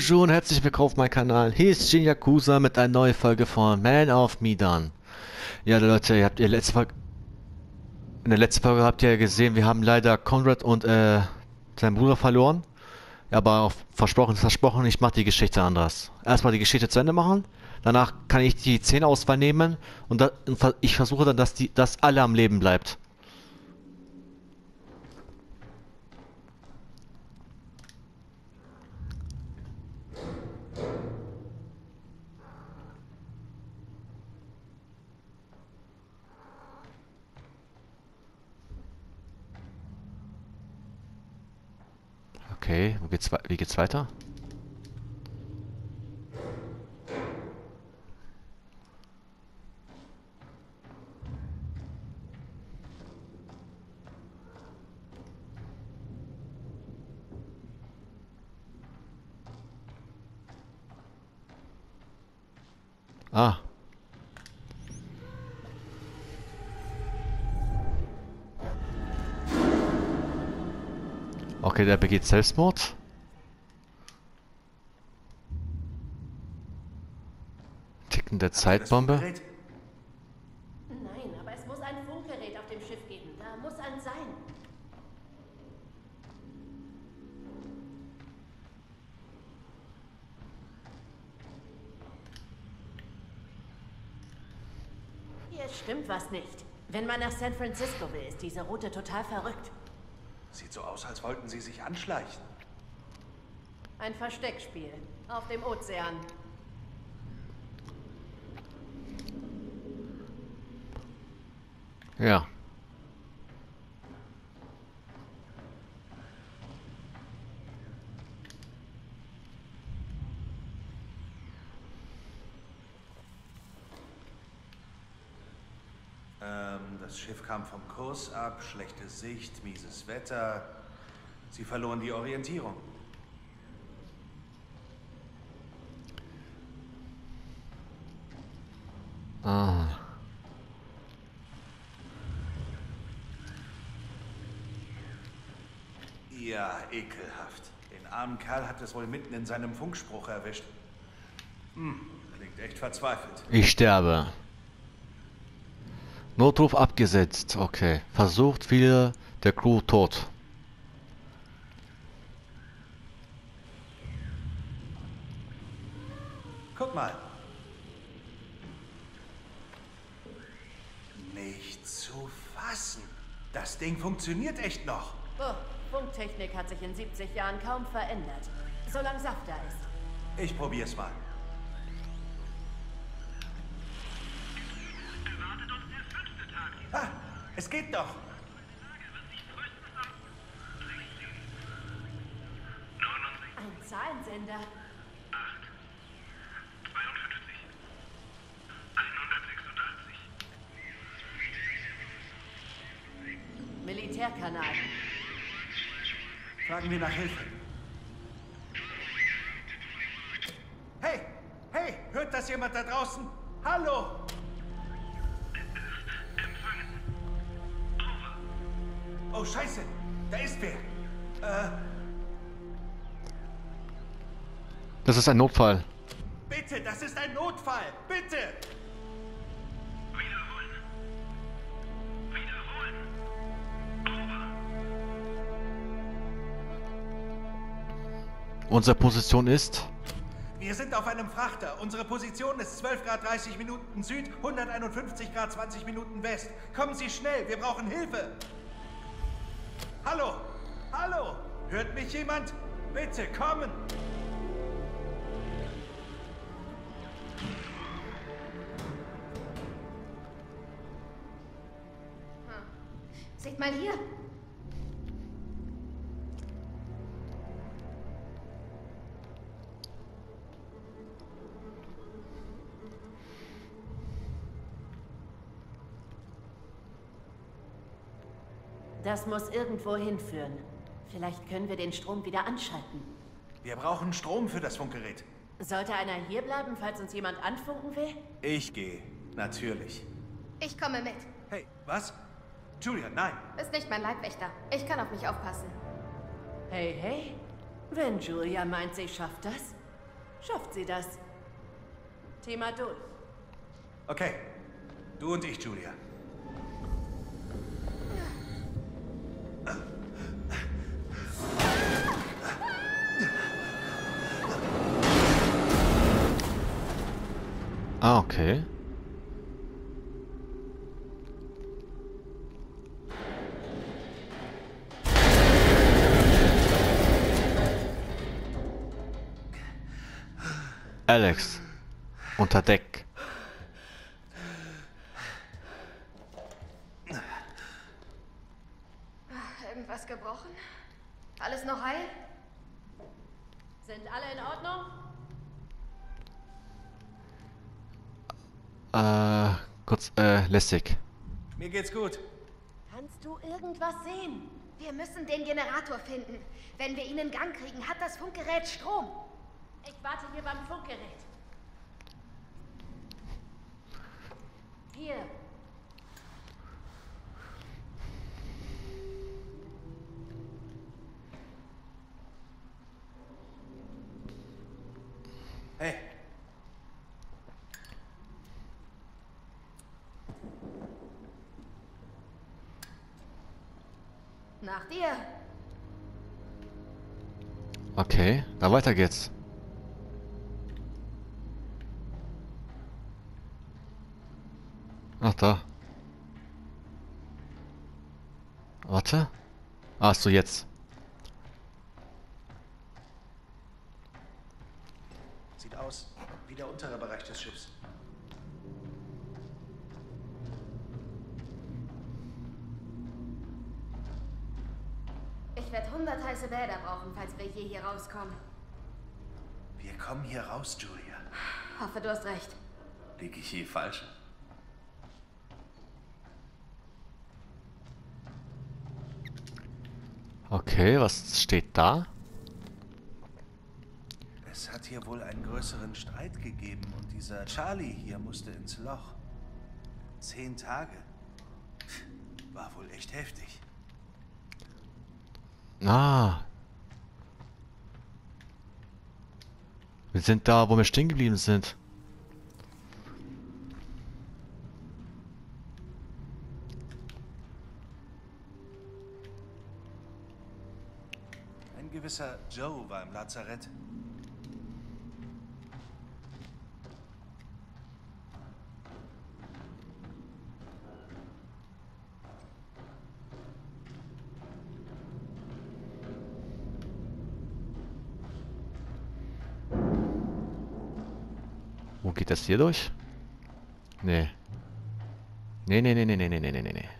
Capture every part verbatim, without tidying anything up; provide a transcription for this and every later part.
Bonjour und herzlich willkommen auf meinem Kanal. Hier ist Jin Yakuza mit einer neuen Folge von Man of Medan. Ja Leute, ihr habt ihr letzte Folge, in der letzten Folge habt ihr ja gesehen, wir haben leider Conrad und äh, seinen Bruder verloren. Ja, aber auch versprochen ist versprochen, ich mache die Geschichte anders. Erstmal die Geschichte zu Ende machen, danach kann ich die Zehn-Auswahl nehmen und, da, und ich versuche dann, dass, die, dass alle am Leben bleibt. Okay, wo geht's, wie geht's weiter? Ah. Okay, der begeht Selbstmord. Tickende Zeitbombe. Nein, aber es muss ein Funkgerät auf dem Schiff geben. Da muss ein sein. Hier stimmt was nicht. Wenn man nach San Francisco will, ist diese Route total verrückt. Sieht so aus, als wollten sie sich anschleichen. Ein Versteckspiel. Auf dem Ozean. Ja. Ähm, das Schiff kam vom Kurs ab, schlechte Sicht, mieses Wetter. Sie verloren die Orientierung. Ah. Ja, ekelhaft. Den armen Kerl hat es wohl mitten in seinem Funkspruch erwischt. Hm, klingt echt verzweifelt. Ich sterbe. Notruf abgesetzt. Okay. Versucht, viele der Crew tot. Guck mal. Nicht zu fassen. Das Ding funktioniert echt noch. Oh, Funktechnik hat sich in siebzig Jahren kaum verändert. Solange Saft da ist. Ich probier's mal. Ah, es geht doch. Ein Zahlensender. Militärkanal. Fragen wir nach Hilfe. Hey, hey, hört das jemand da draußen? Hallo? Oh, Scheiße, da ist wer. Äh, Das ist ein Notfall. bitte, das ist ein Notfall, bitte. Unsere Position ist... Wir sind auf einem Frachter. Unsere Position ist zwölf Grad dreißig Minuten Süd, hunderteinundfünfzig Grad zwanzig Minuten West. Kommen Sie schnell, wir brauchen Hilfe. Hallo? Hallo? Hört mich jemand? Bitte, kommen! Seht mal hier. Das muss irgendwo hinführen. Vielleicht können wir den Strom wieder anschalten. Wir brauchen Strom für das Funkgerät. Sollte einer hier bleiben, falls uns jemand anfunken will? Ich gehe, natürlich. Ich komme mit. Hey, was? Julia, nein. Ist nicht mein Leibwächter. Ich kann auf mich aufpassen. Hey, hey. Wenn Julia meint, sie schafft das. schafft sie das. Thema durch. Okay. Du und ich, Julia. Ah, okay. Alex. Unter Deck. Irgendwas gebrochen? Alles noch heil? Sind alle in Ordnung? Äh, kurz, äh, lästig. Mir geht's gut. Kannst du irgendwas sehen? Wir müssen den Generator finden. Wenn wir ihn in Gang kriegen, hat das Funkgerät Strom. Ich warte hier beim Funkgerät. Hier. Hey. Nach dir. Okay, dann weiter geht's. Ach, da. Warte. Ach so, jetzt. Sieht aus wie der untere Bereich des Schiffs. Ich werde hundert heiße Bäder brauchen, falls wir je hier rauskommen. Wir kommen hier raus, Julia. Hoffe, du hast recht. Liege ich hier falsch? Okay, was steht da? Es hat hier wohl einen größeren Streit gegeben und dieser Charlie hier musste ins Loch. Zehn Tage. War wohl echt heftig. Ah. Wir sind da, wo wir stehen geblieben sind. Ein gewisser Joe war im Lazarett. Wo geht das hier durch? Nee. Nee, nee, nee, nee, nee, nee, nee, nee, nee.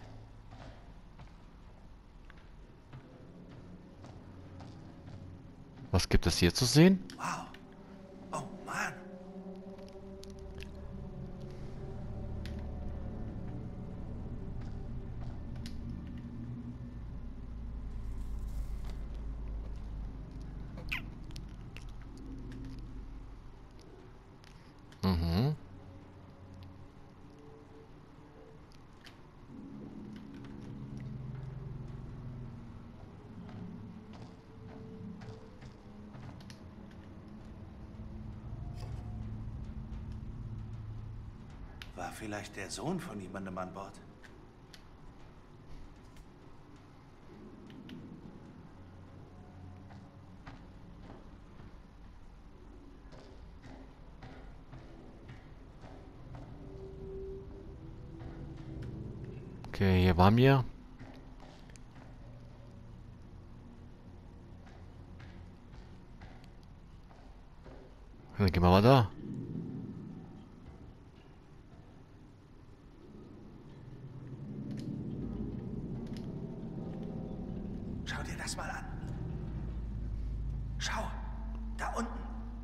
Was gibt es hier zu sehen? Wow. Oh Mann. Mhm. War vielleicht der Sohn von jemandem an Bord? Okay, hier waren wir. Dann gehen wir mal da. Schau dir das mal an. Schau, da unten.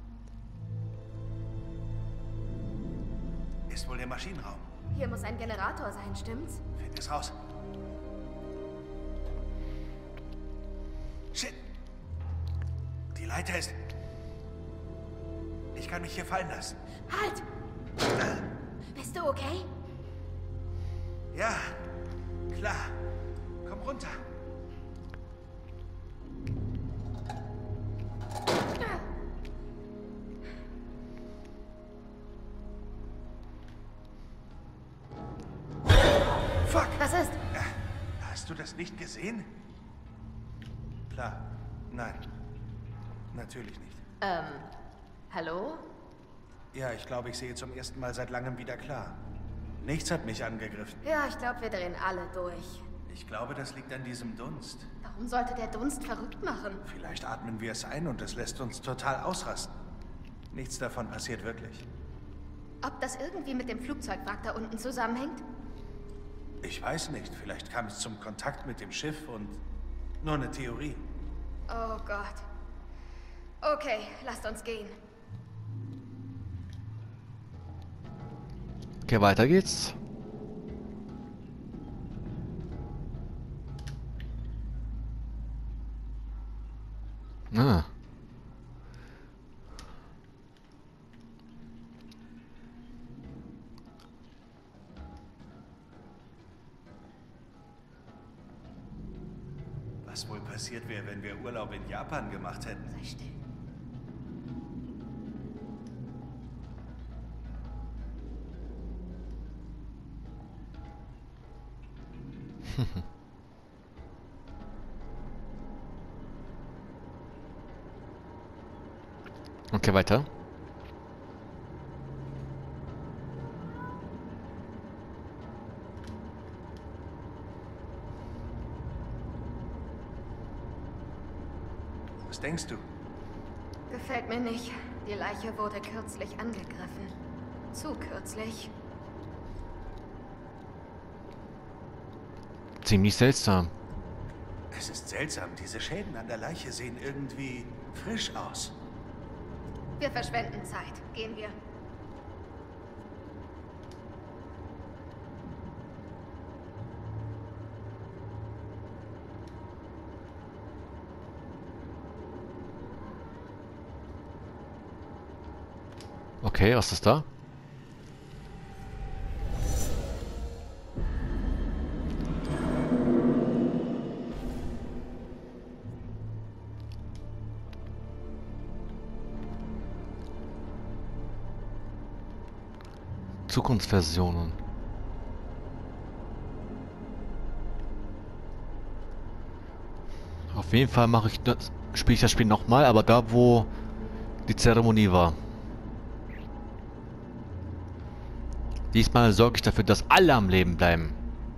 Ist wohl der Maschinenraum. Hier muss ein Generator sein, stimmt's? Find es raus. Shit. Die Leiter ist... Ich kann mich hier fallen lassen. Halt! Bist du okay? Ja, klar. Komm runter. Was ist? Hast du das nicht gesehen? Klar. Nein. Natürlich nicht. Ähm, hallo? Ja, ich glaube, ich sehe zum ersten Mal seit langem wieder klar. Nichts hat mich angegriffen. Ja, ich glaube, wir drehen alle durch. Ich glaube, das liegt an diesem Dunst. Warum sollte der Dunst verrückt machen? Vielleicht atmen wir es ein und es lässt uns total ausrasten. Nichts davon passiert wirklich. Ob das irgendwie mit dem Flugzeugwrack da unten zusammenhängt? Ich weiß nicht. Vielleicht kam es zum Kontakt mit dem Schiff und... Nur eine Theorie. Oh Gott. Okay, lasst uns gehen. Okay, weiter geht's. Ah. Was wohl passiert wäre, wenn wir Urlaub in Japan gemacht hätten? Sei still. Okay, weiter. Was denkst du? Gefällt mir nicht. Die Leiche wurde kürzlich angegriffen. Zu kürzlich. Ziemlich seltsam. Es ist seltsam. Diese Schäden an der Leiche sehen irgendwie frisch aus. Wir verschwenden Zeit. Gehen wir. Okay, was ist da? Zukunftsversionen. Auf jeden Fall mache ich das, spiele ich das Spiel nochmal, aber da, wo die Zeremonie war. Diesmal sorge ich dafür, dass alle am Leben bleiben.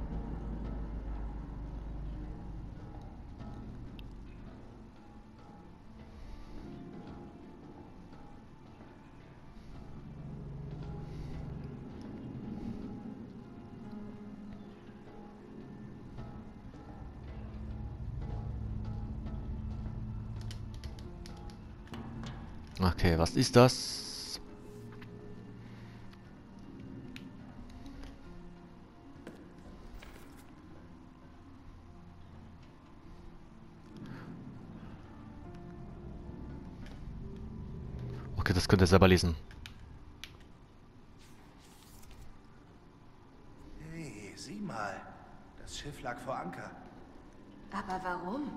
Okay, was ist das? Okay, das könnt ihr selber lesen. Hey, sieh mal. Das Schiff lag vor Anker. Aber warum?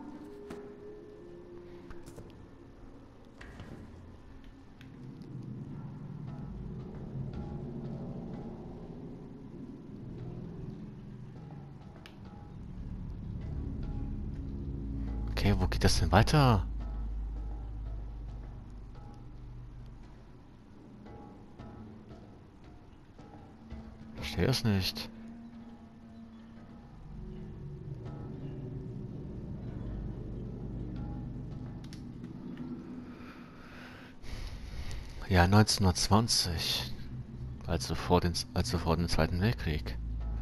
Okay, wo geht das denn weiter? Verstehe es nicht. Ja, neunzehnhundertzwanzig. Also vor den, also vor dem Zweiten Weltkrieg.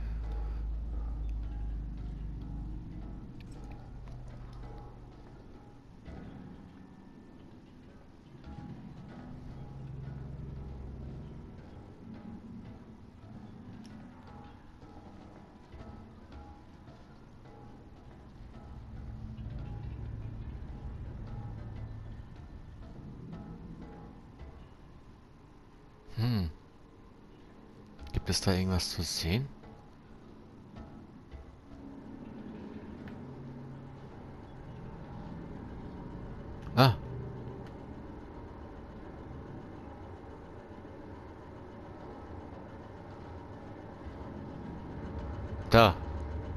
Hm. Gibt es da irgendwas zu sehen? Ah. Da.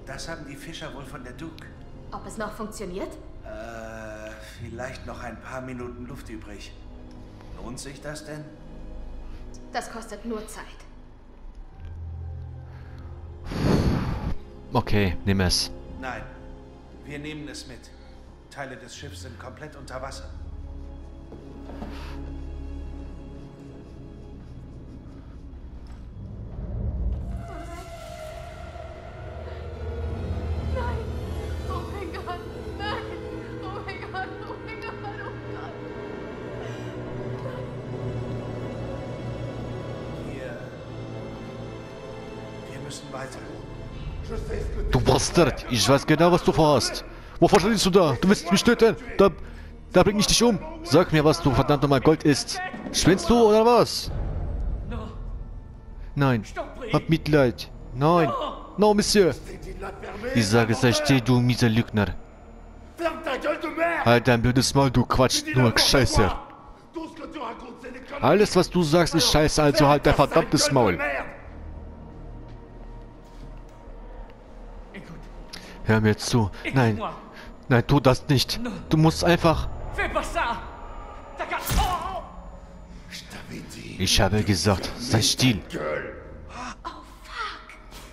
Das haben die Fischer wohl von der Duke. Ob es noch funktioniert? Äh, vielleicht noch ein paar Minuten Luft übrig. Lohnt sich das denn? Das kostet nur Zeit. Okay, nimm es. Nein, wir nehmen es mit. Teile des Schiffs sind komplett unter Wasser. Nein! Oh mein Gott! Nein! Oh mein Gott! Oh mein Gott! Oh Gott! Wir... Wir müssen weiter. Du Bastard! Ich weiß genau, was du vorhast. Wovor stehst du da? Du willst mich töten? Da, da bring ich dich um. Sag mir, was du verdammt nochmal Gold isst. Schwinnst du oder was? Nein. Hab Mitleid. Nein. No, Monsieur. Ich sage es euch dir, du mieser Lügner. Halt dein blödes Maul, du Quatsch, nur Scheiße. Alles, was du sagst, ist Scheiße, also halt dein verdammtes Maul. Hör mir zu. Nein. Nein, tu das nicht. Du musst einfach... Ich habe gesagt, sei still. Oh fuck!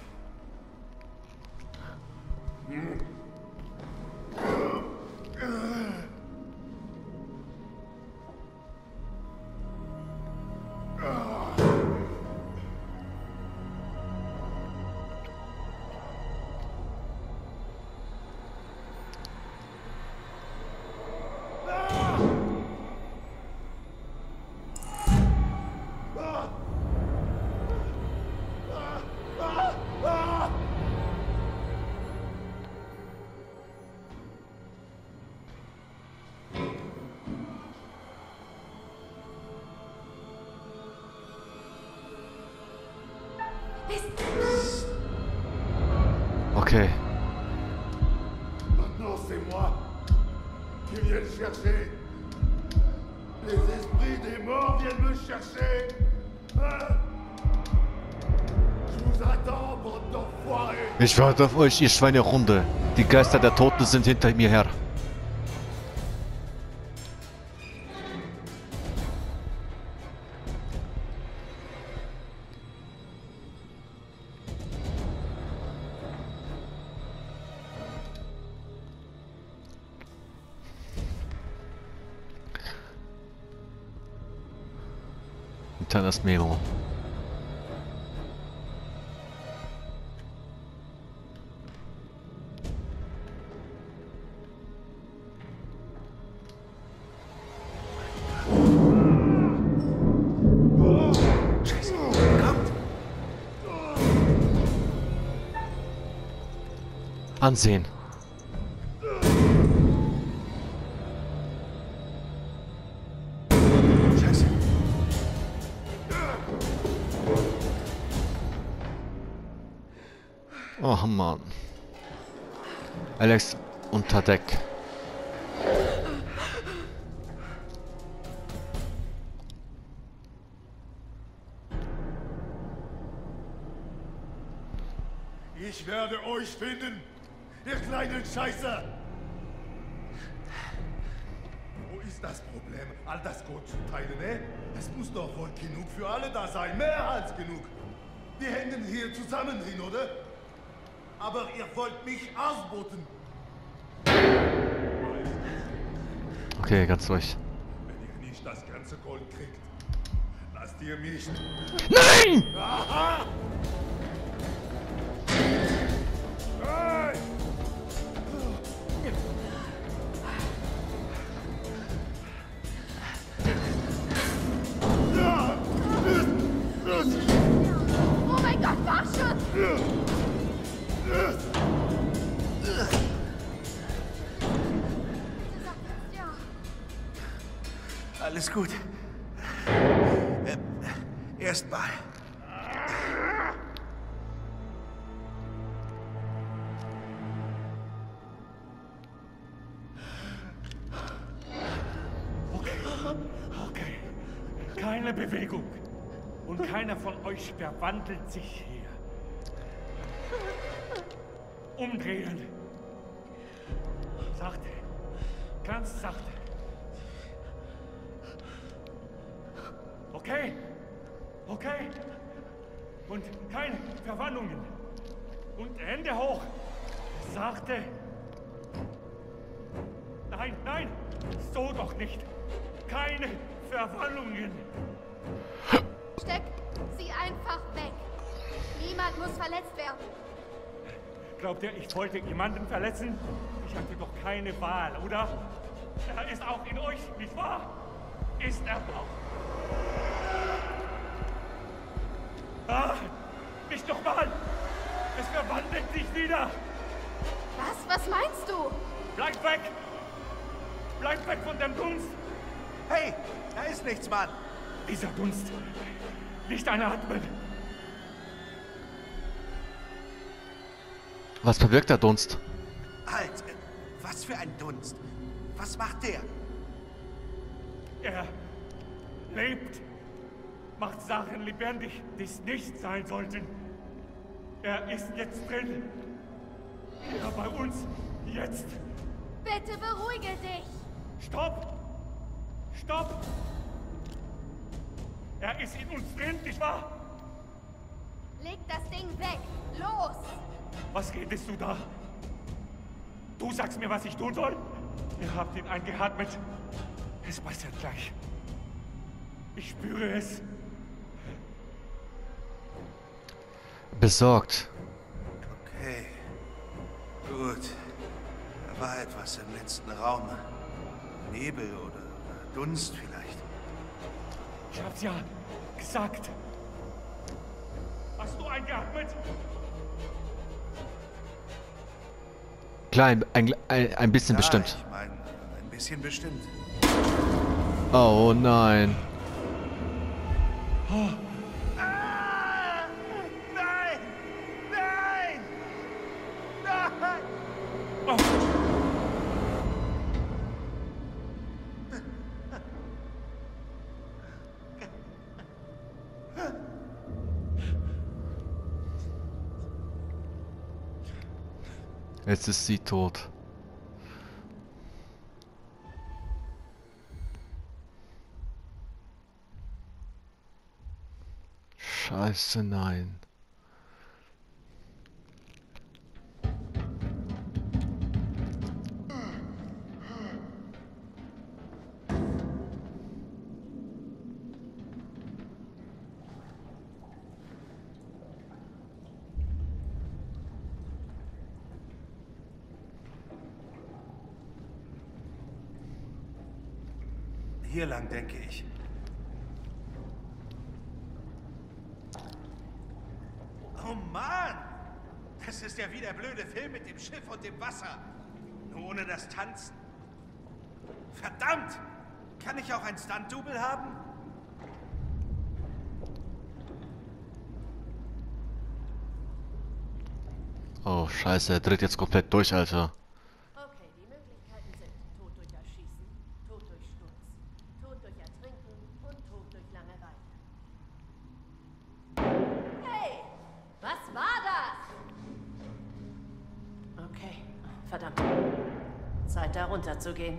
Okay. Maintenant, c'est moi qui viens le chercher. Les esprits des morts viennent me chercher. Hein? Je vous attends, bande d'enfoirés. Ich warte auf euch, ihr Schweinehunde. Die Geister der Toten sind hinter mir her. Das Mero. Scheiße, kommt! Ansehen. Scheiße. Oh Mann. Alex unter Deck. Ich werde euch finden, ihr kleinen Scheißer! Wo ist das Problem, all das Gold zu teilen, eh? Es muss doch wohl genug für alle da sein, mehr als genug. Wir hängen hier zusammen drin, oder? Aber ihr wollt mich ausboten. Okay, ganz ruhig. Wenn ihr nicht das ganze Gold kriegt, lasst ihr mich... Nein! Aha! Hey! Oh mein Gott, mach schon! Alles gut. Äh, Erstmal. Okay. Okay. Keine Bewegung. Und keiner von euch verwandelt sich hier. umdrehen. Sachte. Ganz sachte. Okay. Okay. Und keine Verwandlungen. Und Hände hoch. Sachte. Nein, nein. So doch nicht. Keine Verwandlungen. Steck sie einfach weg. Niemand muss verletzt werden. Glaubt ihr, ich wollte jemanden verletzen? Ich hatte doch keine Wahl, oder? Er ist auch in euch, nicht wahr? Ist er auch. Ah, nicht nochmal! Es verwandelt sich wieder! Was? Was meinst du? Bleibt weg! Bleibt weg von dem Dunst! Hey, da ist nichts, Mann. Dieser Dunst. Nicht einatmen. Was bewirkt der Dunst? Halt, äh, was für ein Dunst. Was macht der? Er lebt. Macht Sachen lebendig, die es nicht sein sollten. Er ist jetzt drin. Hier bei uns. Jetzt. Bitte beruhige dich. Stopp! Stopp! Er ist in uns drin, nicht wahr? Leg das Ding weg. Los! Was redest du da? Du sagst mir, was ich tun soll? Ihr habt ihn eingeatmet. Es passiert gleich. Ich spüre es. Besorgt. Okay. Gut. Da war etwas im letzten Raum. Nebel oder, oder Dunst vielleicht. Ich hab's ja gesagt. Hast du eingeatmet? Klein, ein, ein, ein bisschen Ja, bestimmt. ich meine, ein bisschen bestimmt. Oh nein. Ah! Nein! Nein! Nein! Oh. Jetzt ist sie tot. Scheiße, nein. Hier lang, denke ich. Oh Mann! Das ist ja wie der blöde Film mit dem Schiff und dem Wasser. Nur ohne das Tanzen. Verdammt! Kann ich auch ein Stunt-Double haben? Oh scheiße, er dreht jetzt komplett durch, Alter. Okay, die Möglichkeiten sind Tod durch Erschießen, Tod durch Sturz, Tod durch Ertrinken und Tod durch Langeweile. Hey! Was war das? Okay, verdammt. Zeit, da runter zu gehen.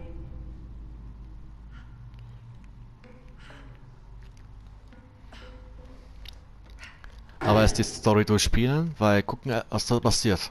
Aber erst die Story durchspielen, weil gucken, was da passiert.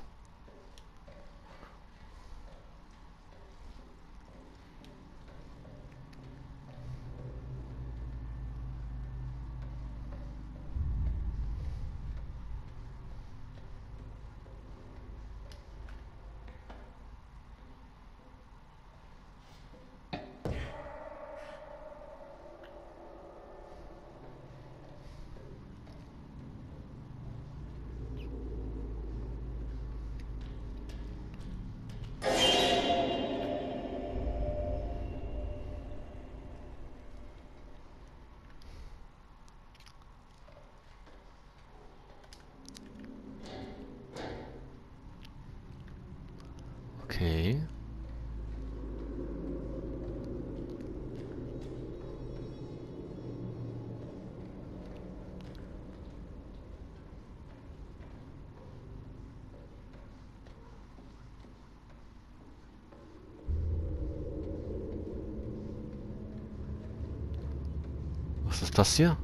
Okay. Was ist das hier?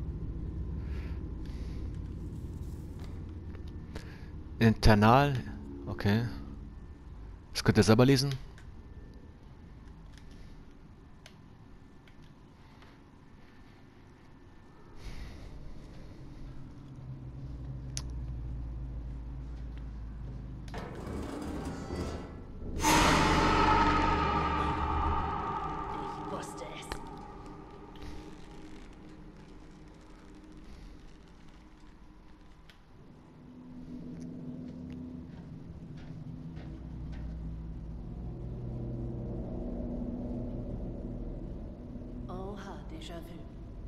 Internal. Okay. Das könnt ihr selber lesen. Ich wusste es. Oha, Déjà-vu.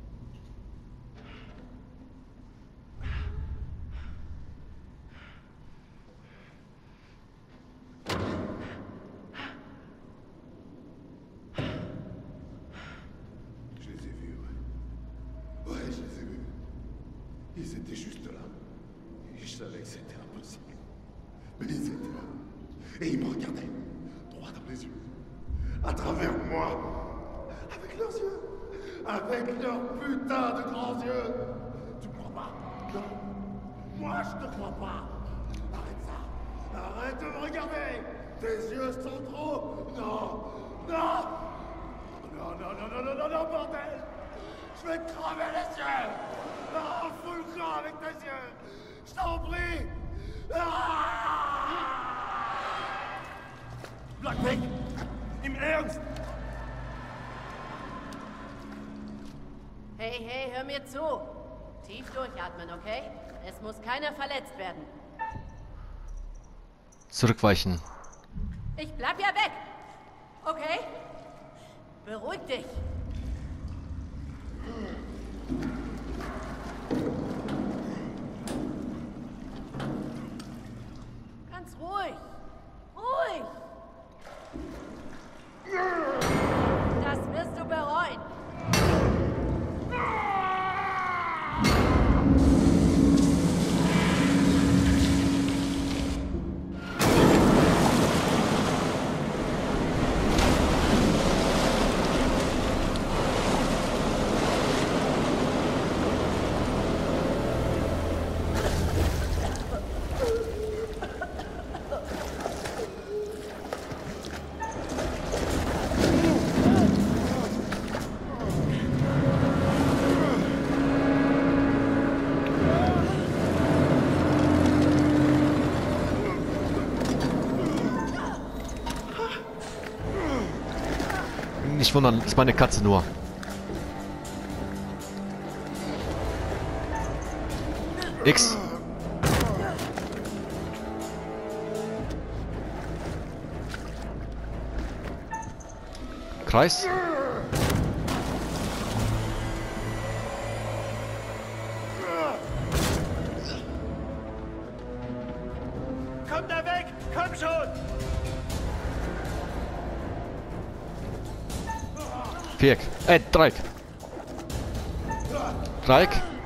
Je les ai vus, ouais. Ouais, je les ai vus. Ils étaient juste là. Et je savais que c'était impossible. Mais ils étaient là. Et ils me regardaient. Droit dans les yeux. À travers moi. Avec leurs yeux. Avec leurs putains de grands yeux. Tu me crois pas? Non. Moi, je te crois pas. Arrête ça. Arrête de me regarder. Tes yeux sont trop... Non. Non. Non, non, non, non, non, non, non, bordel! Je vais te crever les yeux! Non, fous le camp avec tes yeux! Je t'en prie! Ah! Bleib weg! Im Ernst! Hey, hey, hör mir zu. Tief durchatmen, okay? Es muss keiner verletzt werden. Zurückweichen. Ich bleib ja weg. Okay? Beruhig dich. Ganz ruhig. Ruhig. Das wirst du bereuen. Nicht wundern, das ist meine Katze nur. X. Kreis. Komm da weg! Komm schon! Viereck. Äh, Dreieck. Dreieck.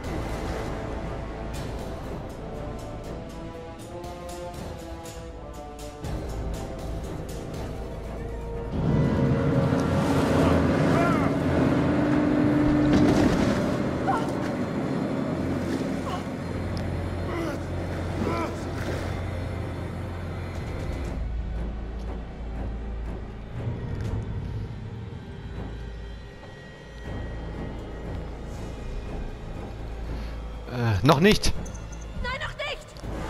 Äh, noch nicht. Nein, noch nicht!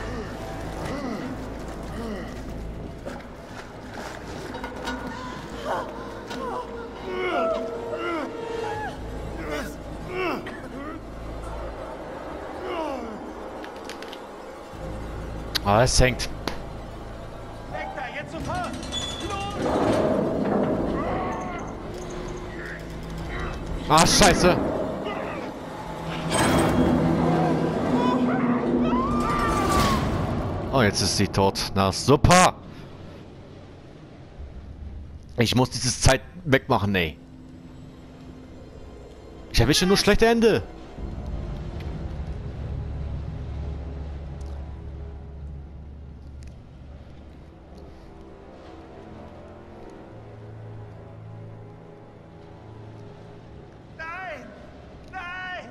Ah, es hängt. Weg da, jetzt sofort! Ah, scheiße. Oh, jetzt ist sie tot. Na, super. Ich muss dieses Zeit wegmachen, ey. Ich erwische nur schlechte Ende. Nein! Nein!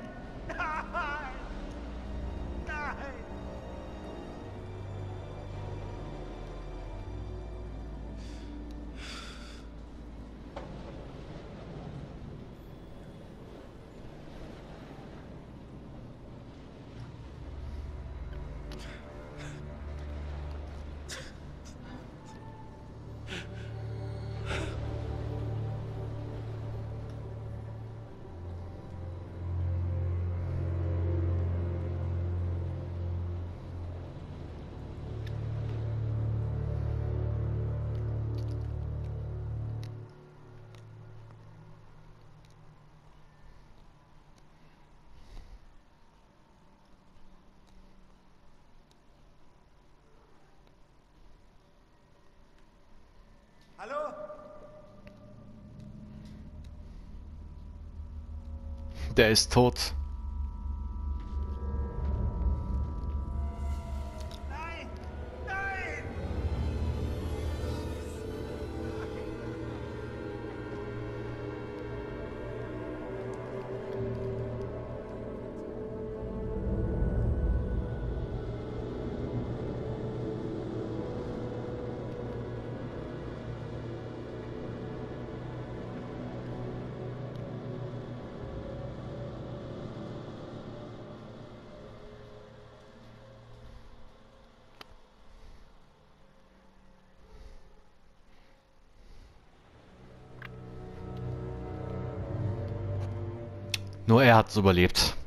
Der ist tot. Nein! Nein! Nur er hat es überlebt.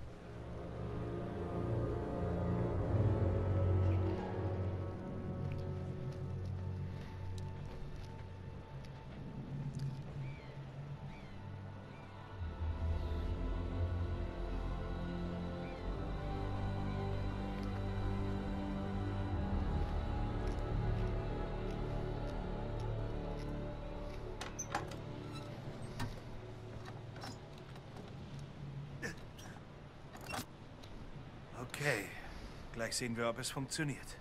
Okay, gleich sehen wir, ob es funktioniert.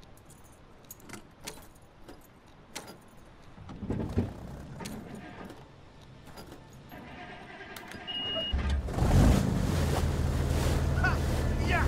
Ha! Ja!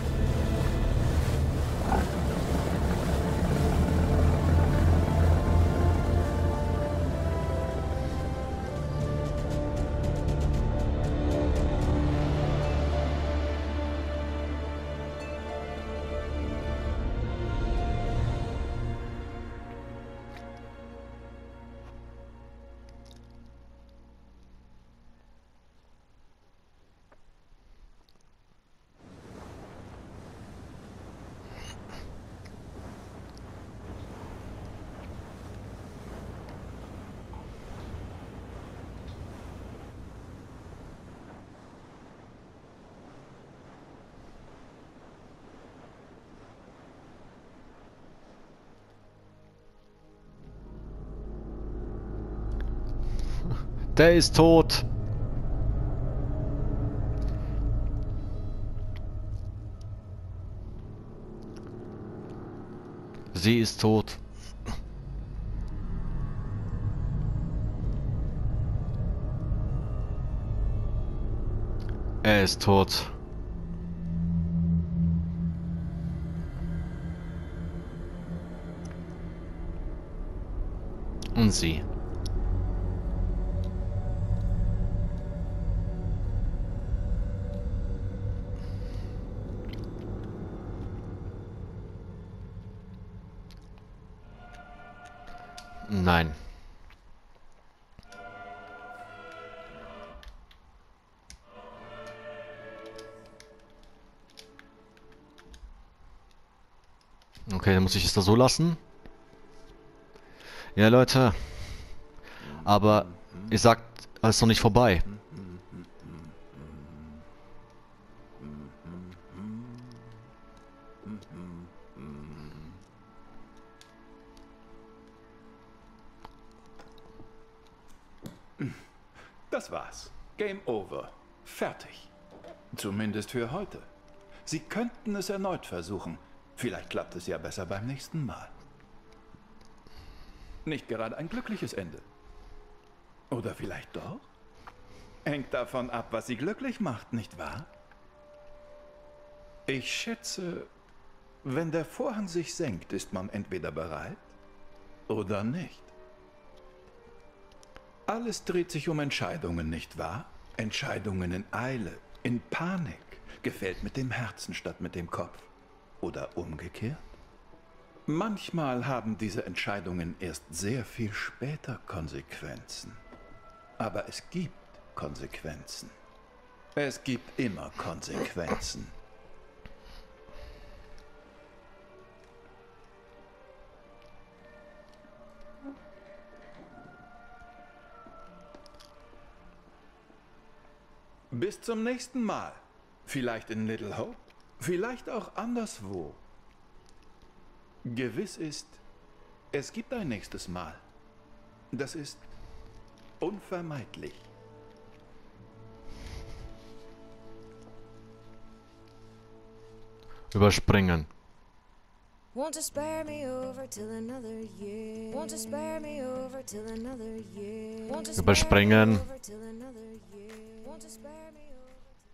Der ist tot. Sie ist tot. Er ist tot. Und sie. Nein. Okay, dann muss ich es da so lassen. Ja, Leute. Aber ihr sagt, es ist noch nicht vorbei. Das war's. Game over. Fertig. Zumindest für heute. Sie könnten es erneut versuchen. Vielleicht klappt es ja besser beim nächsten Mal. Nicht gerade ein glückliches Ende. Oder vielleicht doch? Hängt davon ab, was Sie glücklich macht, nicht wahr? Ich schätze, wenn der Vorhang sich senkt, ist man entweder bereit oder nicht. Alles dreht sich um Entscheidungen, nicht wahr? Entscheidungen in Eile, in Panik, gefällt mit dem Herzen statt mit dem Kopf. Oder umgekehrt? Manchmal haben diese Entscheidungen erst sehr viel später Konsequenzen. Aber es gibt Konsequenzen. Es gibt immer Konsequenzen. Bis zum nächsten Mal. Vielleicht in Little Hope, vielleicht auch anderswo. Gewiss ist, es gibt ein nächstes Mal. Das ist unvermeidlich. Überspringen. Won't you spare me over till another year? Won't you spare me over till another year? Won't you spare me Überspringen. over till another year? Won't you spare me over?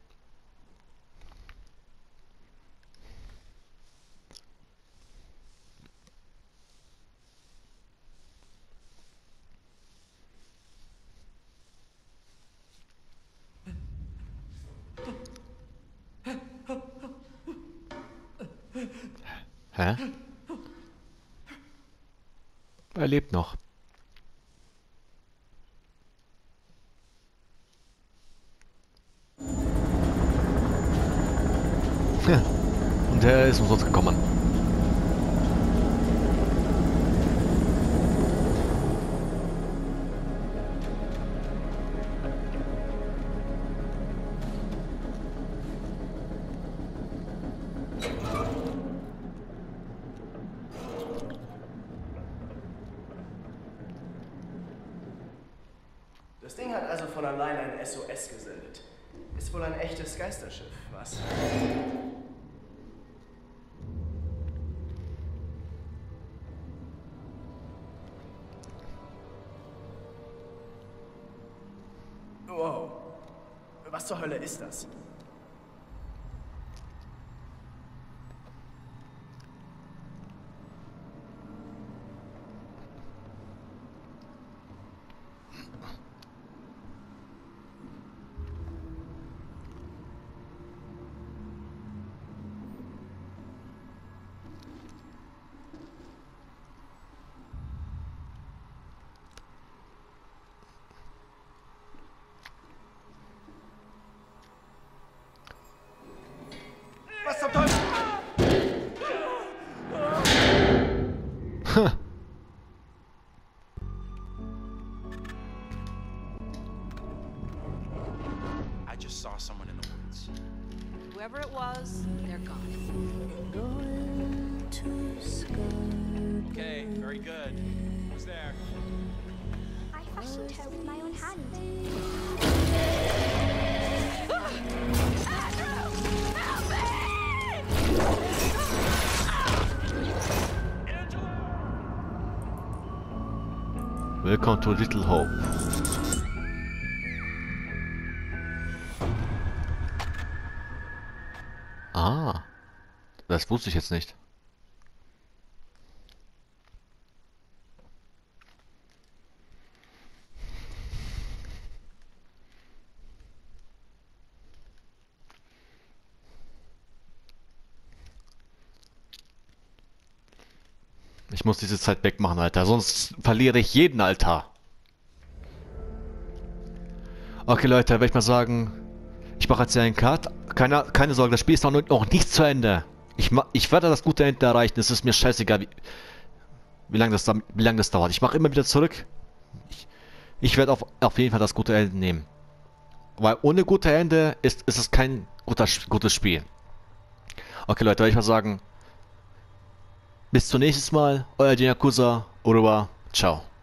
Hä? Er lebt noch. Ja. Und er ist umsonst gekommen. Das Ding hat also von allein ein S O S gesendet. Ist wohl ein echtes Geisterschiff, was? Wow. Was zur Hölle ist das? Was zum Teufel? I just saw someone in the woods. Whoever it was, they're gone. Okay, very good. Who's there? I fashioned her with my own hand. Welcome to Little Hope. Ah, das wusste ich jetzt nicht. Ich muss diese Zeit wegmachen, Alter, sonst verliere ich jeden, Alter. Okay, Leute, werde ich mal sagen, ich mache jetzt hier einen Cut. Keine, keine Sorge, das Spiel ist noch, noch nicht zu Ende. Ich, ich werde das gute Ende erreichen, es ist mir scheißegal, wie, wie lange das, wie lang das dauert. Ich mache immer wieder zurück. Ich, ich werde auf, auf jeden Fall das gute Ende nehmen. Weil ohne gute Ende ist, ist es kein guter, gutes Spiel. Okay, Leute, werde ich mal sagen, bis zum nächsten Mal, euer Yakuza, Uruwa, ciao.